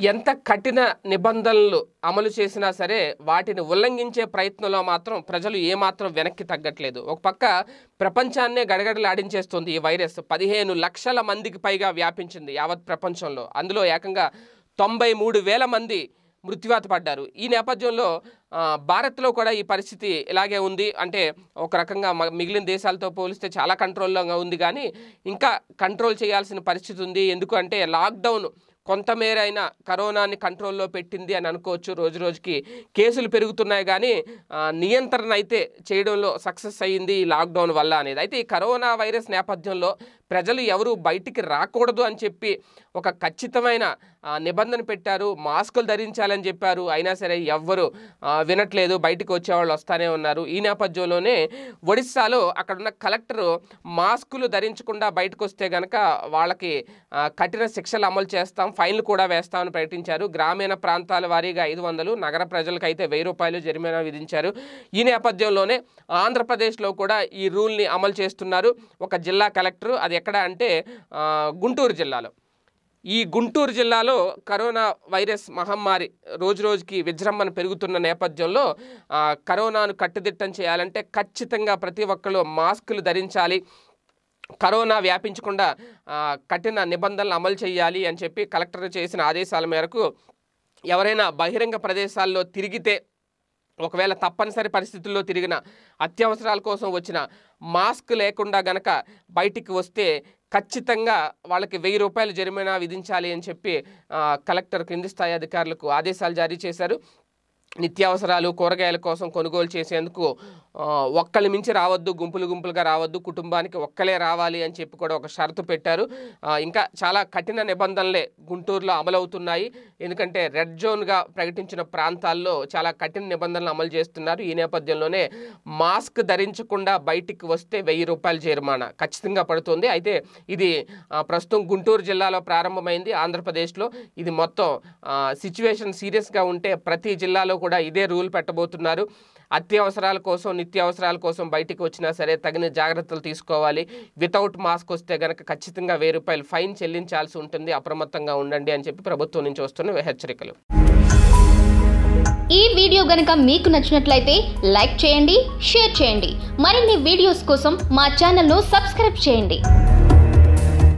ఎంత కఠిన నిబంధనలు అమలు చేసినా సరే వాటిని ఉల్లంఘించే ప్రయత్నంలో మాత్రం ప్రజలు ఏమాత్రం వెనక్కి తగ్గట్లేదు. ఒక పక్క ప్రపంచాన్నే గడగడలాడించేస్తుంది ఈ వైరస్. 15 లక్షల మందికి పైగా వ్యాపించింది యావత్ ప్రపంచంలో. అందులో ఏకంగా 93,000 మంది మృత్యువాత పడ్డారు. ఈ నేపథ్యంలో భారత్లో కూడా ఈ పరిస్థితి ఇలాగే ఉంది. అంటే ఒక రకంగా మిగిలిన దేశాలతో పోలిస్తే చాలా కంట్రోల్లో ఉంది, కానీ ఇంకా కంట్రోల్ చేయాల్సిన పరిస్థితి ఉంది. ఎందుకంటే లాక్డౌన్ కొంతమేరైనా కరోనాని కంట్రోల్లో పెట్టింది అని అనుకోవచ్చు. రోజు రోజుకి కేసులు పెరుగుతున్నాయి, కానీ నియంత్రణ అయితే చేయడంలో సక్సెస్ అయ్యింది ఈ లాక్డౌన్ వల్ల అనేది. అయితే ఈ కరోనా వైరస్ నేపథ్యంలో ప్రజలు ఎవరు బయటికి రాకూడదు అని చెప్పి ఒక ఖచ్చితమైన నిబంధన పెట్టారు. మాస్కులు ధరించాలని చెప్పారు, అయినా సరే ఎవ్వరు వినట్లేదు. బయటకు వచ్చేవాళ్ళు వస్తూనే ఉన్నారు. ఈ నేపథ్యంలోనే ఒడిస్సాలో అక్కడున్న కలెక్టరు మాస్కులు ధరించకుండా బయటకు వస్తే కనుక వాళ్ళకి కఠిన శిక్షలు అమలు చేస్తాం, ఫైన్లు కూడా వేస్తామని ప్రకటించారు. గ్రామీణ ప్రాంతాల వారీగా 500, నగర ప్రజలకు అయితే 1000 రూపాయలు జరిమానా విధించారు. ఈ నేపథ్యంలోనే ఆంధ్రప్రదేశ్లో కూడా ఈ రూల్ని అమలు చేస్తున్నారు ఒక జిల్లా కలెక్టరు. అది ఎక్కడ అంటే గుంటూరు జిల్లాలో. ఈ గుంటూరు జిల్లాలో కరోనా వైరస్ మహమ్మారి రోజు రోజుకి విజృంభణ పెరుగుతున్న నేపథ్యంలో కరోనాను కట్టుదిట్టం చేయాలంటే ఖచ్చితంగా ప్రతి ఒక్కరు మాస్కులు ధరించాలి, కరోనా వ్యాపించకుండా కఠిన నిబంధనలు అమలు చేయాలి అని చెప్పి కలెక్టర్ చేసిన ఆదేశాల మేరకు ఎవరైనా బహిరంగ ప్రదేశాల్లో తిరిగితే, ఒకవేళ తప్పనిసరి పరిస్థితుల్లో తిరిగిన, అత్యవసరాల కోసం వచ్చిన, మాస్క్ లేకుండా గనక బయటికి వస్తే ఖచ్చితంగా వాళ్ళకి 1000 రూపాయలు జరిమానా విధించాలి అని చెప్పి కలెక్టర్ కింది స్థాయి అధికారులకు ఆదేశాలు జారీ చేశారు. నిత్యావసరాలు, కూరగాయల కోసం కొనుగోలు చేసేందుకు ఒక్కళ్ళ మించి రావద్దు, గుంపులు గుంపులుగా రావద్దు, కుటుంబానికి ఒక్కలే రావాలి అని చెప్పి కూడా ఒక షరతు పెట్టారు. ఇంకా చాలా కఠిన నిబంధనలే గుంటూరులో అమలవుతున్నాయి. ఎందుకంటే రెడ్ జోన్గా ప్రకటించిన ప్రాంతాల్లో చాలా కఠిన నిబంధనలు అమలు చేస్తున్నారు. ఈ నేపథ్యంలోనే మాస్క్ ధరించకుండా బయటికి వస్తే 1000 రూపాయల జరిమానా ఖచ్చితంగా పడుతుంది. అయితే ఇది ప్రస్తుతం గుంటూరు జిల్లాలో ప్రారంభమైంది. ఆంధ్రప్రదేశ్లో ఇది మొత్తం సిచ్యువేషన్ సీరియస్గా ఉంటే ప్రతి జిల్లాలో కూడా ఇదే రూల్ పెట్టబోతున్నారు. అత్యవసరాల కోసం, నిత్యావసరాల కోసం బయటికి వచ్చినా సరే తగిన జాగ్రత్తలు తీసుకోవాలి. వితౌట్ మాస్క్ వస్తే కనుక ఖచ్చితంగా 1000 రూపాయలు ఫైన్ చెల్లించాల్సి ఉంటుంది. అప్రమత్తంగా ఉండండి అని చెప్పి ప్రభుత్వం నుంచి వస్తున్న హెచ్చరికలు. ఈ వీడియో గనుక మీకు నచ్చినట్లయితే లైక్ చేయండి, షేర్ చేయండి. మరిన్ని వీడియోస్ కోసం మా ఛానల్ను సబ్స్క్రైబ్ చేయండి.